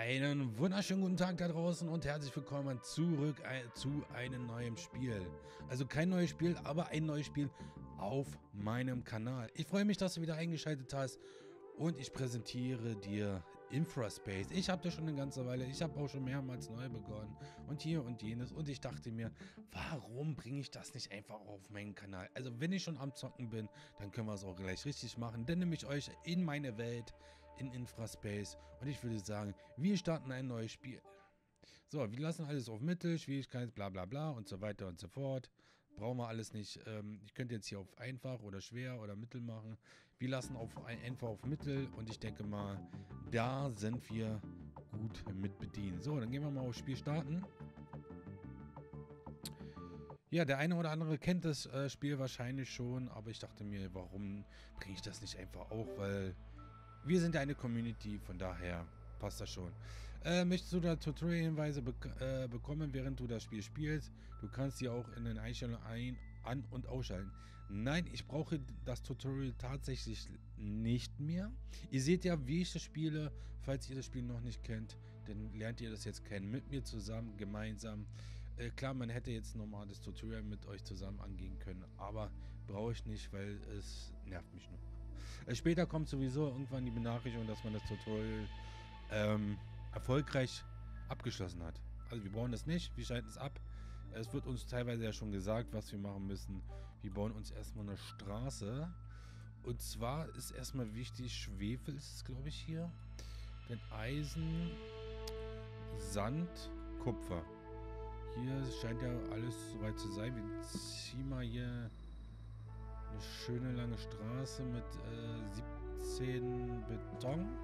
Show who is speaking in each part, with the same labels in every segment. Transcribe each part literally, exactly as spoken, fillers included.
Speaker 1: Einen wunderschönen guten Tag da draußen und herzlich willkommen zurück ein, zu einem neuen Spiel. Also kein neues Spiel, aber ein neues Spiel auf meinem Kanal. Ich freue mich, dass du wieder eingeschaltet hast und ich präsentiere dir Infraspace. Ich habe das schon eine ganze Weile, ich habe auch schon mehrmals neu begonnen und hier und jenes und ich dachte mir, warum bringe ich das nicht einfach auf meinen Kanal? Also wenn ich schon am Zocken bin, dann können wir es auch gleich richtig machen, dann nehme ich euch in meine Welt, in Infraspace und ich würde sagen, wir starten ein neues Spiel. So, wir lassen alles auf Mittel, Schwierigkeit, bla bla bla und so weiter und so fort. Brauchen wir alles nicht. Ähm, ich könnte jetzt hier auf einfach oder schwer oder mittel machen. Wir lassen auf ein, einfach auf mittel und ich denke mal, da sind wir gut mit bedient. So, dann gehen wir mal auf Spiel starten. Ja, der eine oder andere kennt das äh, Spiel wahrscheinlich schon, aber ich dachte mir, warum bringe ich das nicht einfach auch, weil wir sind ja eine Community, von daher passt das schon. Äh, möchtest du da Tutorial-Hinweise be äh, bekommen, während du das Spiel spielst? Du kannst sie auch in den Einstellungen ein-, an- und ausschalten. Nein, ich brauche das Tutorial tatsächlich nicht mehr. Ihr seht ja, wie ich das spiele. Falls ihr das Spiel noch nicht kennt, dann lernt ihr das jetzt kennen. Mit mir zusammen, gemeinsam. Äh, klar, man hätte jetzt nochmal das Tutorial mit euch zusammen angehen können, aber brauche ich nicht, weil es nervt mich nur. Äh, später kommt sowieso irgendwann die Benachrichtigung, dass man das Tutorial ähm, erfolgreich abgeschlossen hat. Also wir brauchen das nicht, wir schalten es ab. Es wird uns teilweise ja schon gesagt, was wir machen müssen. Wir bauen uns erstmal eine Straße. Und zwar ist erstmal wichtig, Schwefel ist es, glaube ich, hier. Dann Eisen, Sand, Kupfer. Hier scheint ja alles soweit zu sein. Wir ziehen mal hier eine schöne lange Straße mit äh, siebzehn Beton.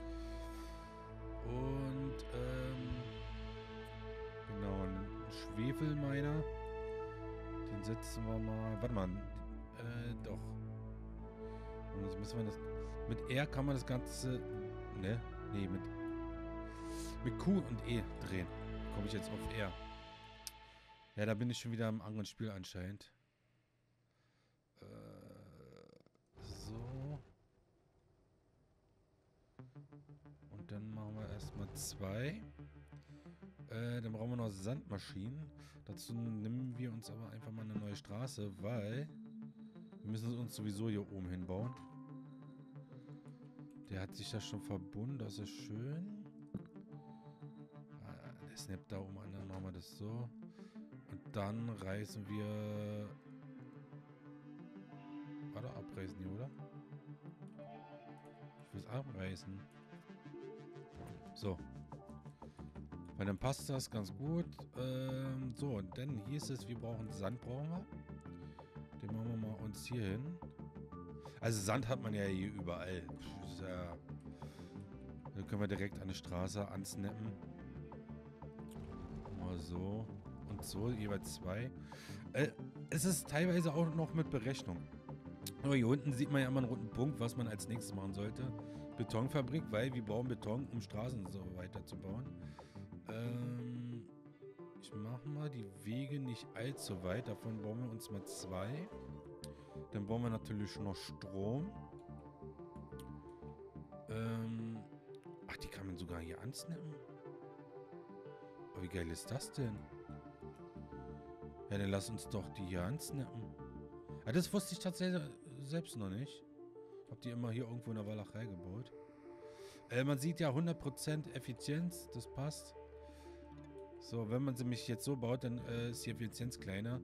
Speaker 1: Und, ähm, genau, ein Schwefelminer. Den setzen wir mal, warte mal, äh, doch. Und jetzt müssen wir das, mit R kann man das Ganze, ne, nee, mit, mit Q und E drehen. Komme ich jetzt auf R. Ja, da bin ich schon wieder im anderen Spiel anscheinend. Äh, so. Und dann machen wir erstmal zwei. Äh, dann brauchen wir noch Sandmaschinen. Dazu nehmen wir uns aber einfach mal eine neue Straße, weil wir müssen uns sowieso hier oben hinbauen. Der hat sich das schon verbunden, das ist schön. Ah, der snappt da oben an, dann machen wir das so. Und dann reißen wir... Warte, abreißen hier, oder? Ich will es abreißen. So. Weil dann passt das ganz gut. Ähm, so, und dann hier ist es, wir brauchen Sand, brauchen wir. Den machen wir mal uns hier hin. Also Sand hat man ja hier überall. Ja, da können wir direkt an die Straße ansnappen. Mal so. Und so, jeweils zwei. Äh, es ist teilweise auch noch mit Berechnung. Aber hier unten sieht man ja immer einen roten Punkt, was man als nächstes machen sollte. Betonfabrik, weil wir brauchen Beton, um Straßen und so weiter zu bauen. Ähm, ich mache mal die Wege nicht allzu weit. Davon bauen wir uns mal zwei. Dann brauchen wir natürlich noch Strom. Ähm, ach, die kann man sogar hier ansnappen. Oh, wie geil ist das denn? Ja, dann lass uns doch die hier ansnappen. Ah, das wusste ich tatsächlich selbst noch nicht. Ich habe die immer hier irgendwo in der Walachei gebaut. Äh, man sieht ja hundert Prozent Effizienz, das passt. So, wenn man sie mich jetzt so baut, dann äh, ist die Effizienz kleiner.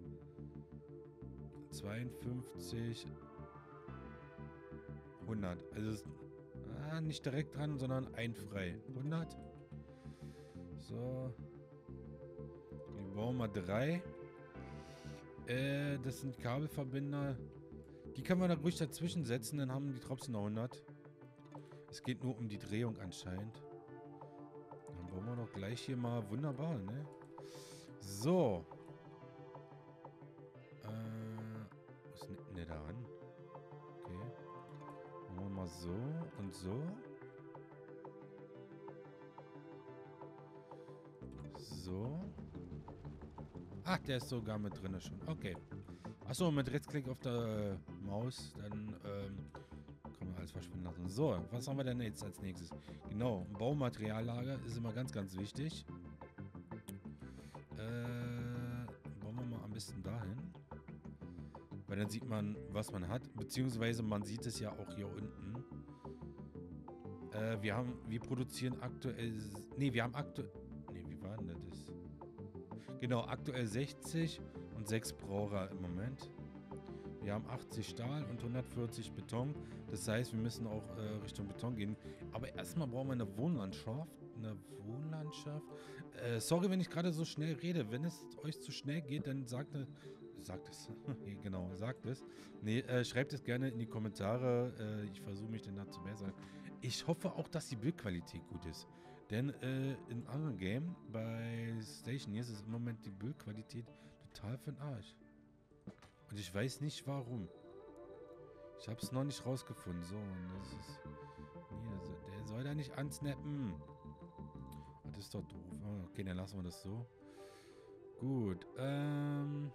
Speaker 1: zweiundfünfzig, hundert. Also ist, ah, nicht direkt dran, sondern einfrei. hundert. So. Die bauen wir drei. Äh, das sind Kabelverbinder. Die können wir da ruhig dazwischen setzen, dann haben die trotzdem noch hundert. Es geht nur um die Drehung anscheinend. Dann bauen wir doch gleich hier mal wunderbar, ne? So. Äh, was ist denn da ran? Okay. Machen wir mal so und so. So. Ach, der ist sogar mit drin schon. Okay. Achso, mit Rechtsklick auf der Maus, dann ähm, kann man alles verschwinden lassen. So, was haben wir denn jetzt als nächstes? Genau, ein Baumateriallager ist immer ganz, ganz wichtig. Äh, bauen wir mal am besten dahin. Weil dann sieht man, was man hat. Beziehungsweise man sieht es ja auch hier unten. Äh, wir haben, wir produzieren aktuell, nee, wir haben aktuell, nee, wie war denn das? Genau, aktuell sechzig und sechs Braucher im Moment. Wir haben achtzig Stahl und hundertvierzig Beton. Das heißt, wir müssen auch äh, Richtung Beton gehen. Aber erstmal brauchen wir eine Wohnlandschaft. Eine Wohnlandschaft. Äh, sorry, wenn ich gerade so schnell rede. Wenn es euch zu schnell geht, dann sagt, ne, sagt es. Genau, sagt es. Nee, äh, schreibt es gerne in die Kommentare. Äh, ich versuche mich dann da zu bessern. Ich hoffe auch, dass die Bildqualität gut ist. Denn äh, in anderen Game, bei Station hier, ist es im Moment die Bildqualität total für den Arsch. Und ich weiß nicht warum. Ich habe es noch nicht rausgefunden. So, und das ist... Nee, das, der soll da nicht ansnappen. Das ist doch doof. Okay, dann lassen wir das so. Gut. Ähm...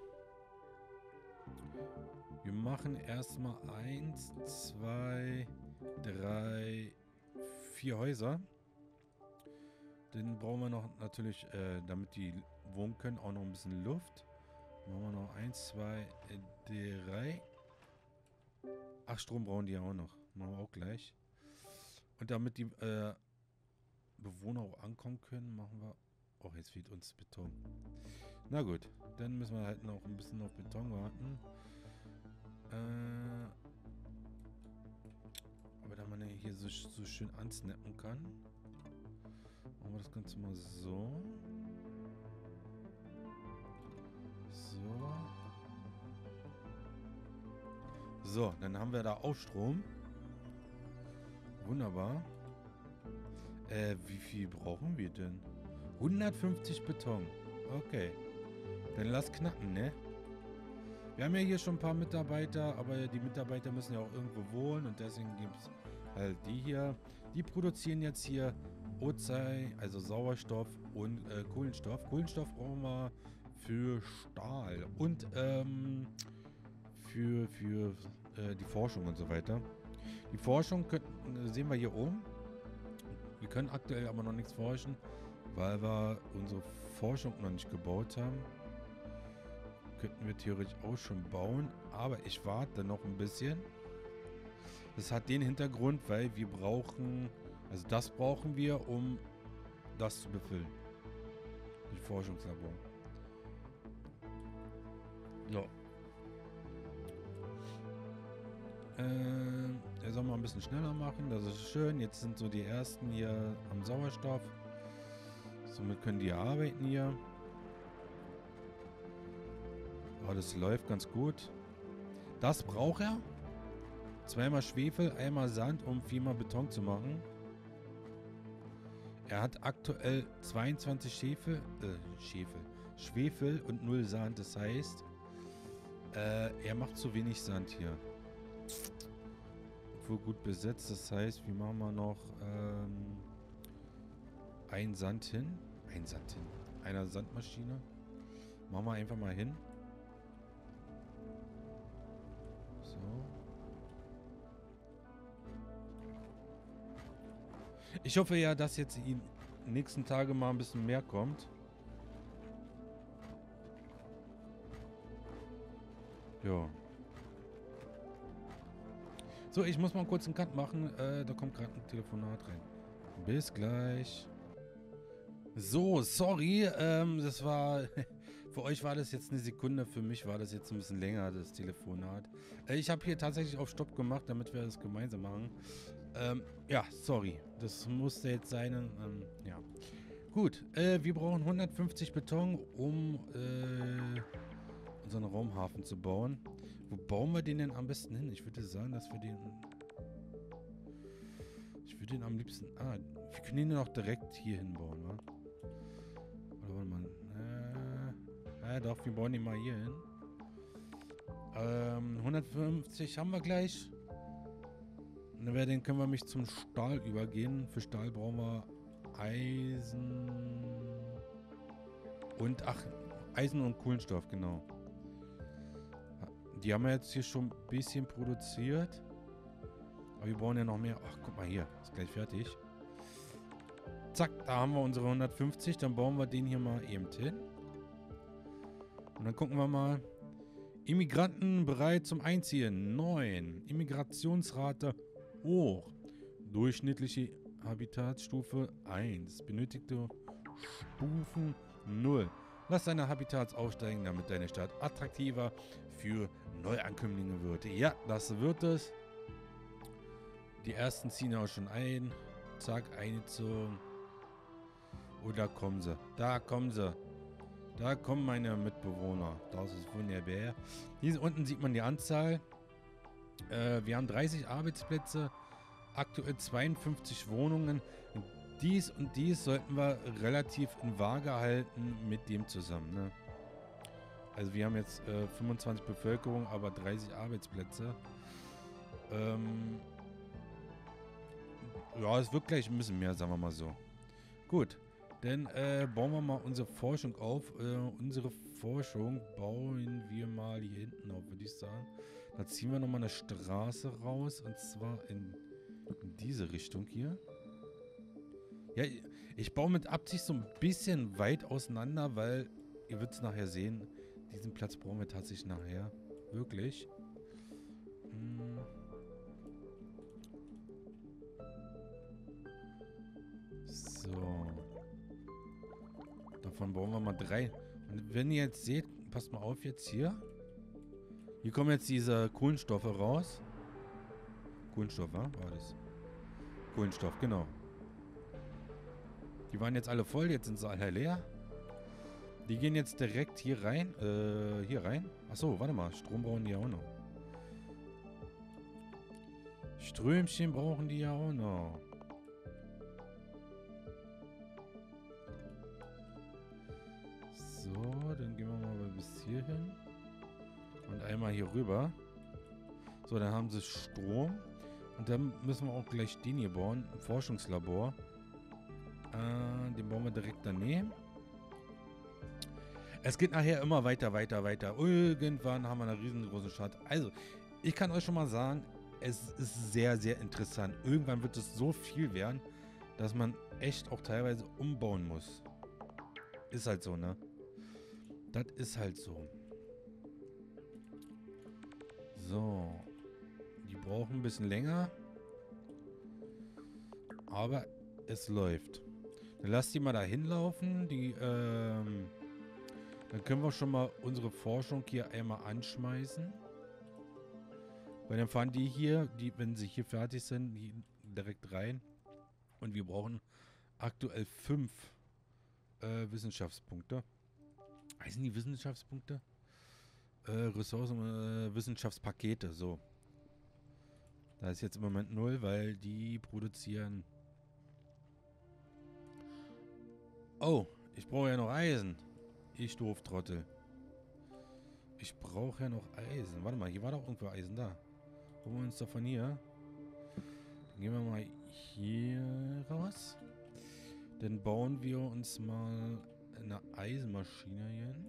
Speaker 1: Wir machen erstmal eins, zwei, drei, vier Häuser. Dann brauchen wir noch natürlich, äh, damit die wohnen können, auch noch ein bisschen Luft. Machen wir noch eins, zwei, drei. Ach, Strom brauchen die ja auch noch. Machen wir auch gleich. Und damit die äh, Bewohner auch ankommen können, machen wir... Oh, jetzt fehlt uns Beton. Na gut, dann müssen wir halt noch ein bisschen auf Beton warten. Äh, aber da man ja hier so, so schön ansnappen kann, machen wir das Ganze mal so. So. So, dann haben wir da auch Strom. Wunderbar. Äh, wie viel brauchen wir denn? hundertfünfzig Beton. Okay. Dann lass knacken, ne? Wir haben ja hier schon ein paar Mitarbeiter, aber die Mitarbeiter müssen ja auch irgendwo wohnen und deswegen gibt es halt die hier. Die produzieren jetzt hier O zwei, also Sauerstoff und äh, Kohlenstoff. Kohlenstoff brauchen wir für Stahl und ähm, für, für äh, die Forschung und so weiter. Die Forschung können, sehen wir hier oben. Wir können aktuell aber noch nichts forschen, weil wir unsere Forschung noch nicht gebaut haben. Könnten wir theoretisch auch schon bauen, aber ich warte noch ein bisschen. Das hat den Hintergrund, weil wir brauchen, also das brauchen wir, um das zu befüllen. Die Forschungslabor. So. Äh, er soll mal ein bisschen schneller machen, das ist schön. Jetzt sind so die ersten hier am Sauerstoff. Somit können die arbeiten hier. Oh, das läuft ganz gut. Das braucht er. Zweimal Schwefel, einmal Sand, um viermal Beton zu machen. Er hat aktuell zweiundzwanzig Schwefel, äh, Schwefel, Schwefel und null Sand. Das heißt, äh, er macht zu wenig Sand hier. Obwohl gut besetzt. Das heißt, wir machen mal noch ähm, ein Sand hin. Ein Sand hin. Einer Sandmaschine. Machen wir einfach mal hin. So. Ich hoffe ja, dass jetzt die nächsten Tage mal ein bisschen mehr kommt. Ja. So, ich muss mal kurz einen Cut machen. Äh, da kommt gerade ein Telefonat rein. Bis gleich. So, sorry. Ähm, das war... Für euch war das jetzt eine Sekunde. Für mich war das jetzt ein bisschen länger, das Telefonat. Äh, ich habe hier tatsächlich auf Stopp gemacht, damit wir das gemeinsam machen. Ähm, ja, sorry. Das musste jetzt sein. Ähm, ja. Gut. Äh, wir brauchen hundertfünfzig Beton, um äh, unseren Raumhafen zu bauen. Wo bauen wir den denn am besten hin? Ich würde sagen, dass wir den... Ich würde den am liebsten... Ah, wir können den auch direkt hier hinbauen, wa? Oder warte mal. Äh, ja doch, wir bauen den mal hier hin. Ähm, hundertfünfzig haben wir gleich. Und dann den können wir mich zum Stahl übergehen. Für Stahl brauchen wir Eisen und... Ach, Eisen und Kohlenstoff, genau. Die haben wir jetzt hier schon ein bisschen produziert. Aber wir brauchen ja noch mehr. Ach, guck mal hier. Ist gleich fertig. Zack, da haben wir unsere hundertfünfzig. Dann bauen wir den hier mal eben hin. Und dann gucken wir mal. Immigranten bereit zum Einziehen. neun. Immigrationsrate hoch. Durchschnittliche Habitatsstufe eins. Benötigte Stufen null. Lass deine Habitats aufsteigen, damit deine Stadt attraktiver für Neuankömmlinge wird. Ja, das wird es. Die ersten ziehen auch schon ein. Zack, eingezogen. Oh, da kommen sie. Da kommen sie. Da kommen meine Mitbewohner. Das ist wunderbar. Hier unten sieht man die Anzahl. Äh, wir haben dreißig Arbeitsplätze. Aktuell zweiundfünfzig Wohnungen. Dies und dies sollten wir relativ in Waage halten mit dem zusammen. Ne? Also wir haben jetzt äh, fünfundzwanzig Bevölkerung, aber dreißig Arbeitsplätze. Ähm, ja, es wird gleich ein bisschen mehr, sagen wir mal so. Gut, dann äh, bauen wir mal unsere Forschung auf. Äh, unsere Forschung bauen wir mal hier hinten auf, würde ich sagen. Da ziehen wir nochmal eine Straße raus, und zwar in, in diese Richtung hier. Ja, ich baue mit Absicht so ein bisschen weit auseinander, weil ihr werdet es nachher sehen, diesen Platz brauchen wir tatsächlich nachher. Wirklich. Hm. So. Davon bauen wir mal drei. Und wenn ihr jetzt seht, passt mal auf jetzt hier. Hier kommen jetzt diese Kohlenstoffe raus. Kohlenstoff, wa? War das? Kohlenstoff, genau. Die waren jetzt alle voll, jetzt sind sie alle leer. Die gehen jetzt direkt hier rein. Äh, hier rein. Achso, warte mal. Strom brauchen die ja auch noch. Strömchen brauchen die ja auch noch. So, dann gehen wir mal bis hier hin. Und einmal hier rüber. So, dann haben sie Strom. Und dann müssen wir auch gleich den hier bauen. Ein Forschungslabor. Äh, den bauen wir direkt daneben. Es geht nachher immer weiter, weiter, weiter. Irgendwann haben wir eine riesengroße Stadt. Also, ich kann euch schon mal sagen, es ist sehr, sehr interessant. Irgendwann wird es so viel werden, dass man echt auch teilweise umbauen muss. Ist halt so, ne? Das ist halt so. So. Die brauchen ein bisschen länger. Aber es läuft. Dann lasst die mal da hinlaufen. Die, ähm... Dann können wir schon mal unsere Forschung hier einmal anschmeißen. Weil dann fahren die hier, die, wenn sie hier fertig sind, die direkt rein. Und wir brauchen aktuell fünf äh, Wissenschaftspunkte. Heißen die Wissenschaftspunkte? Äh, Ressourcen, äh, Wissenschaftspakete, so. Da ist jetzt im Moment null, weil die produzieren... Oh, ich brauche ja noch Eisen. Ich doof Trottel. Ich brauche ja noch Eisen. Warte mal, hier war doch irgendwo Eisen da. Holen wir uns doch von hier. Dann gehen wir mal hier raus. Dann bauen wir uns mal eine Eisenmaschine hier hin.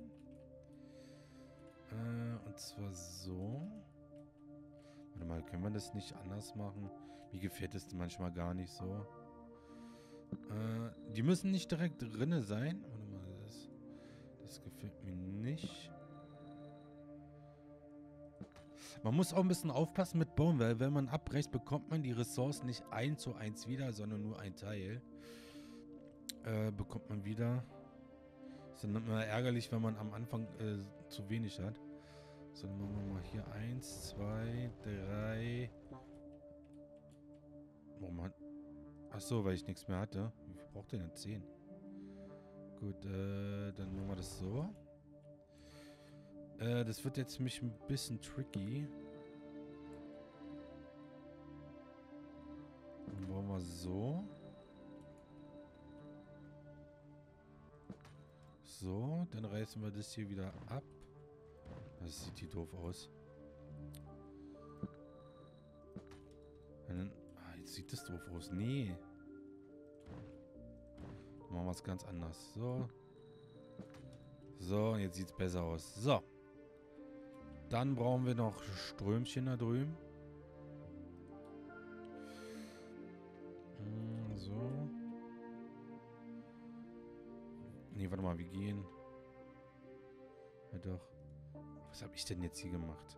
Speaker 1: Äh, und zwar so. Warte mal, können wir das nicht anders machen? Mir gefällt es manchmal gar nicht so. Äh, die müssen nicht direkt drinne sein. Warte mal, das, das gefällt mir nicht. Man muss auch ein bisschen aufpassen mit Bauen, weil wenn man abbrecht, bekommt man die Ressourcen nicht eins zu eins wieder, sondern nur ein Teil. Äh, bekommt man wieder. Ist dann immer ärgerlich, wenn man am Anfang äh, zu wenig hat. So, dann machen wir mal hier eins, zwei, drei. Warum hat... Achso, weil ich nichts mehr hatte. Wie viel braucht der denn? zehn. Gut, äh, dann machen wir das so. Äh, das wird jetzt für mich ein bisschen tricky. Dann machen wir so. So, dann reißen wir das hier wieder ab. Das sieht hier doof aus. Dann, ah, jetzt sieht das doof aus. Nee. Dann machen wir es ganz anders. So. So, jetzt sieht es besser aus. So. Dann brauchen wir noch Strömchen da drüben. nee, warte mal, wir gehen. Ja doch. Was habe ich denn jetzt hier gemacht?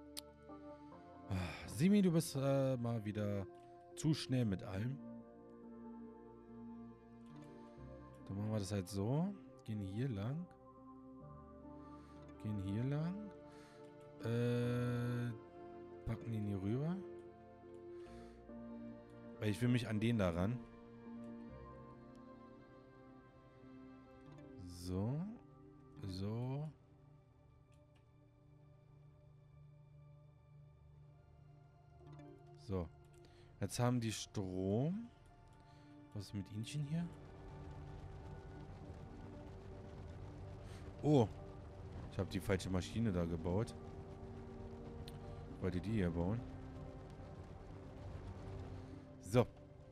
Speaker 1: Ah, Simi, du bist äh, mal wieder zu schnell mit allem. Dann machen wir das halt so. Gehen hier lang. Gehen hier lang. Äh, packen ihn hier rüber. Weil ich will mich an den da ran. So. So. So. Jetzt haben die Strom. Was ist mit Ihnen hier? Oh. Ich habe die falsche Maschine da gebaut. Ich wollte die hier bauen. So.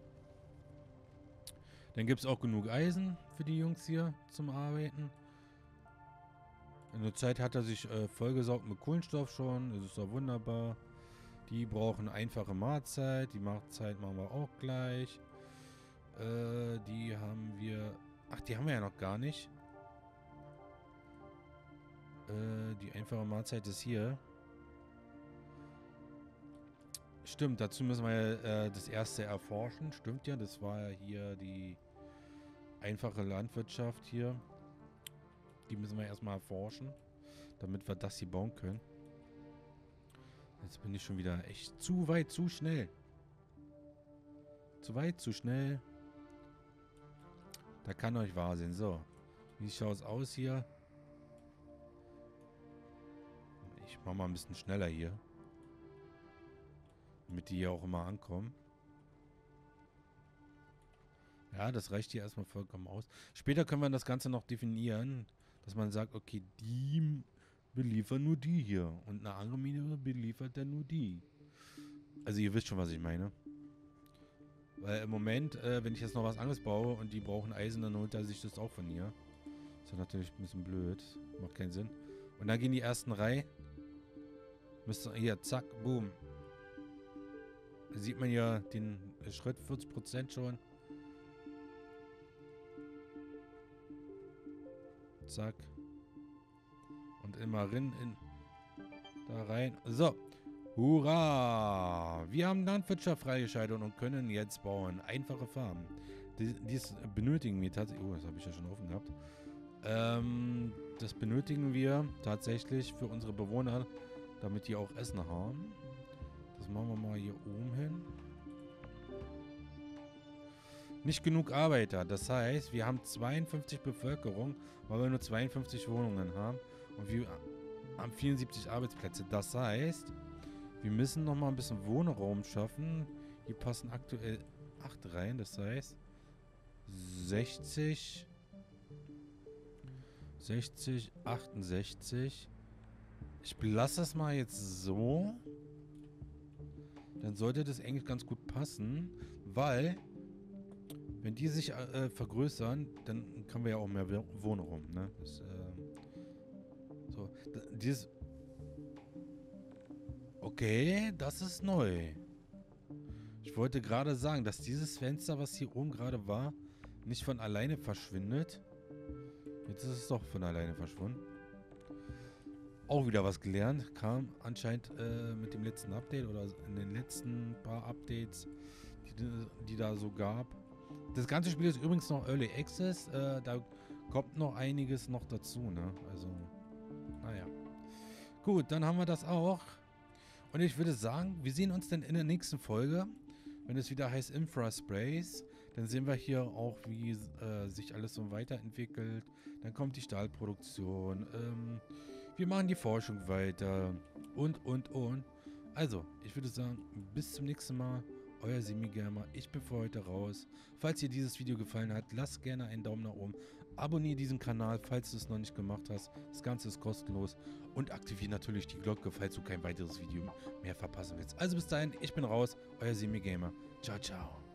Speaker 1: Dann gibt es auch genug Eisen für die Jungs hier zum Arbeiten. In der Zeit hat er sich äh, vollgesaugt mit Kohlenstoff schon. Das ist doch wunderbar. Die brauchen einfache Mahlzeit. Die Mahlzeit machen wir auch gleich. Äh, die haben wir... Ach, die haben wir ja noch gar nicht. Äh, die einfache Mahlzeit ist hier. Stimmt, dazu müssen wir äh, das erste erforschen. Stimmt ja, das war ja hier die einfache Landwirtschaft hier. Die müssen wir erstmal erforschen, damit wir das hier bauen können. Jetzt bin ich schon wieder echt zu weit, zu schnell. Zu weit, zu schnell. Da kann euch wahr sein. So, wie schaut es aus hier? Ich mache mal ein bisschen schneller hier. Damit die hier auch immer ankommen. Ja, das reicht hier erstmal vollkommen aus. Später können wir das Ganze noch definieren, dass man sagt, okay, die beliefern nur die hier. Und eine andere Mine beliefert dann nur die. Also ihr wisst schon, was ich meine. Weil im Moment, äh, wenn ich jetzt noch was anderes baue und die brauchen Eisen, dann holt er sich das auch von hier. Ist ja natürlich ein bisschen blöd. Macht keinen Sinn. Und dann gehen die ersten Reihe. Müsste hier, zack, boom. Da sieht man ja den Schritt vierzig Prozent schon. Zack. Und immer rein, in, da rein. So. Hurra! Wir haben Landwirtschaft freigeschaltet und können jetzt bauen. Einfache Farmen. Dies, dies benötigen wir tatsächlich. Oh, das habe ich ja schon offen gehabt. Ähm, das benötigen wir tatsächlich für unsere Bewohner, damit die auch Essen haben. Das machen wir mal hier oben hin. Nicht genug Arbeiter. Das heißt, wir haben zweiundfünfzig Bevölkerung, weil wir nur zweiundfünfzig Wohnungen haben. Und wir haben vierundsiebzig Arbeitsplätze. Das heißt, wir müssen noch mal ein bisschen Wohnraum schaffen. Hier passen aktuell acht rein. Das heißt, sechzig, sechzig, achtundsechzig. Ich belasse das mal jetzt so. Dann sollte das eigentlich ganz gut passen, weil wenn die sich äh, vergrößern, dann können wir ja auch mehr Wohnraum, ne? Das, äh, so, dieses. Okay, das ist neu. Ich wollte gerade sagen, dass dieses Fenster, was hier oben gerade war, nicht von alleine verschwindet. Jetzt ist es doch von alleine verschwunden. Auch wieder was gelernt. Kam anscheinend äh, mit dem letzten Update oder in den letzten paar Updates, die, die da so gab. Das ganze Spiel ist übrigens noch Early Access. Äh, da kommt noch einiges noch dazu, ne? Also, naja. Gut, dann haben wir das auch. Und ich würde sagen, wir sehen uns dann in der nächsten Folge, wenn es wieder heißt Infraspace. Dann sehen wir hier auch, wie äh, sich alles so weiterentwickelt. Dann kommt die Stahlproduktion. Ähm, wir machen die Forschung weiter. Und, und, und. Also, ich würde sagen, bis zum nächsten Mal. Euer Semi-Gamer. Ich bin für heute raus. Falls dir dieses Video gefallen hat, lasst gerne einen Daumen nach oben. Abonniere diesen Kanal, falls du es noch nicht gemacht hast. Das Ganze ist kostenlos. Und aktiviere natürlich die Glocke, falls du kein weiteres Video mehr verpassen willst. Also bis dahin, ich bin raus. Euer Semi-Gamer. Ciao, ciao.